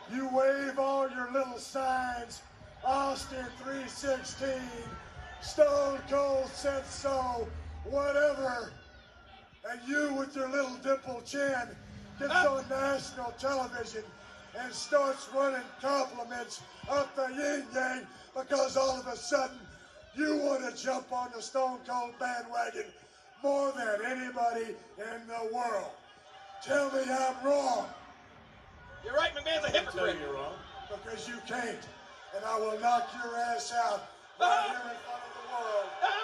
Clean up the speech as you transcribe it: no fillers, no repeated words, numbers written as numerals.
You wave all your little signs, Austin 316, Stone Cold said so, whatever. And you with your little dimple chin gets on national television and starts running compliments up the yin-yang because all of a sudden you want to jump on the Stone Cold bandwagon more than anybody in the world. Tell me I'm wrong. You're right, McMahon's a hypocrite. You're wrong. Because you can't. And I will knock your ass out right here in front of the world.